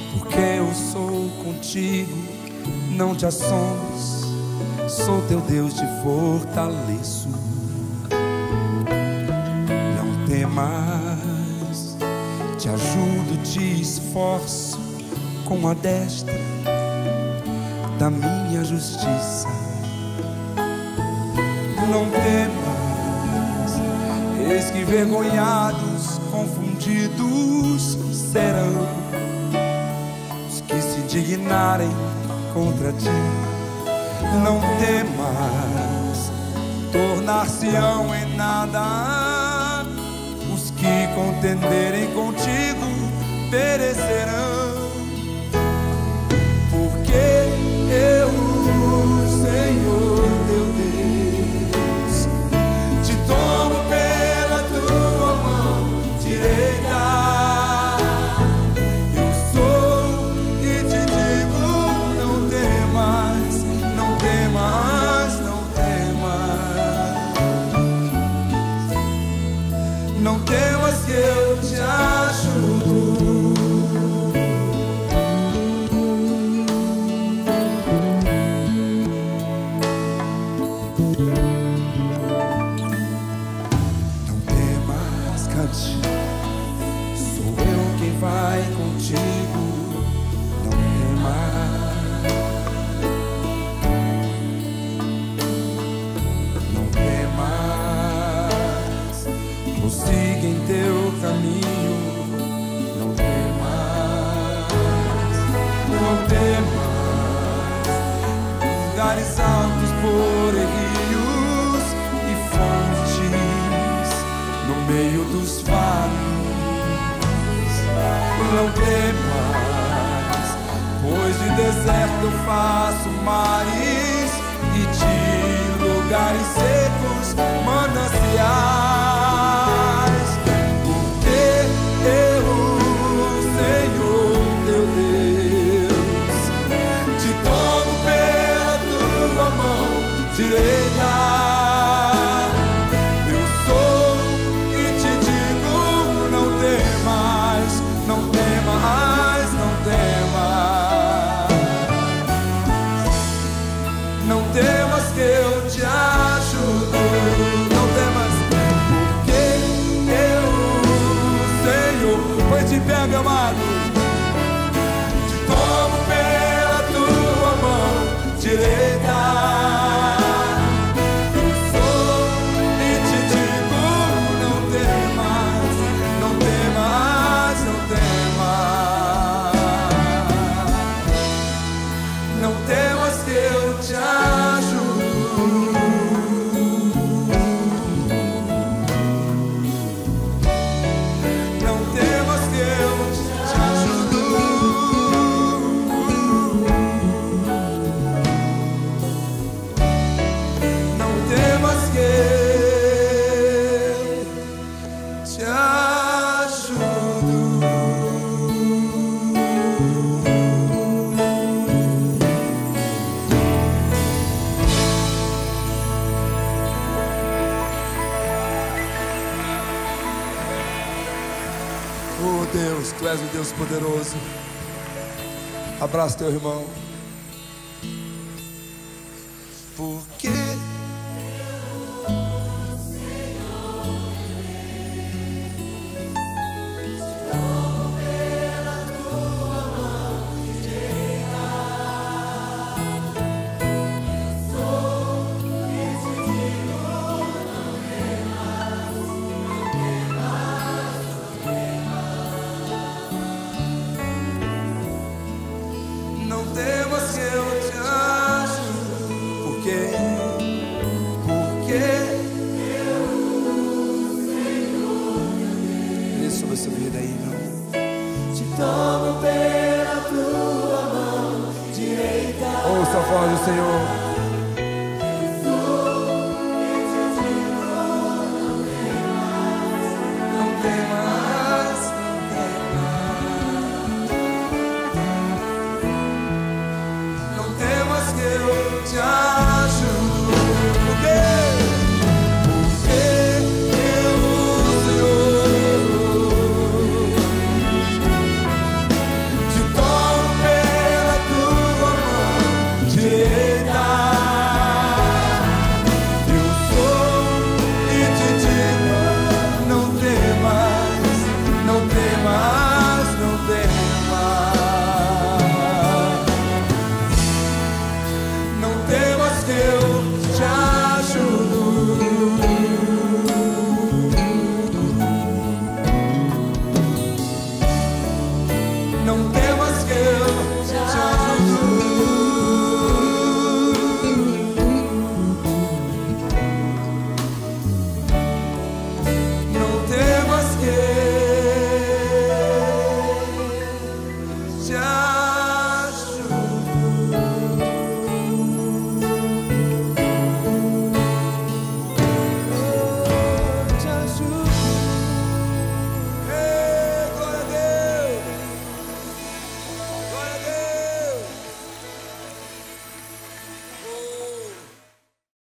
porque eu sou contigo, não te assombres, sou teu Deus, te fortaleço. Não temas, te ajudo, te esforço com a destra da minha justiça. Não temas, eis que envergonhados, confundidos serão os que se indignarem contra ti. Não temas, tornar-se-ão em nada os que contenderem contigo, perecerão. Porque eu, Senhor teu Deus, te tomo pela tua mão direita. Eu sou e te digo: não temas, não temas, não temas. Não temas que eu te ajudo. Sou eu quem vai contigo, não temas. Não temas, prossiga em teu caminho, não temas. Não temas, lugares altos por rios e fontes no meio dos vales. Não temas, pois de deserto eu faço mares e de lugares secos mananciais. Porque eu, Senhor teu Deus, te tomo pela tua mão direita. Não temas que eu te ajudo. Não temas, porque eu, Senhor, põe de pé, meu amado, te tomo pela tua mão direita. Eu sou e te digo: não temas, não temas, não temas. Não temas que eu te ajudo. Não temas que eu te ajudo. Não temas que eu te ajudo. Oh Deus, tu és o Deus poderoso. Abraça teu irmão. Porque não temas que eu te ajudo. Porque eu, Senhor, isso sobre essa vida aí, não. Te tomo pela tua mão direita. Ouça a voz do Senhor. Não temas, não temas que eu te ajudo. Porque eu, Senhor, te tomo não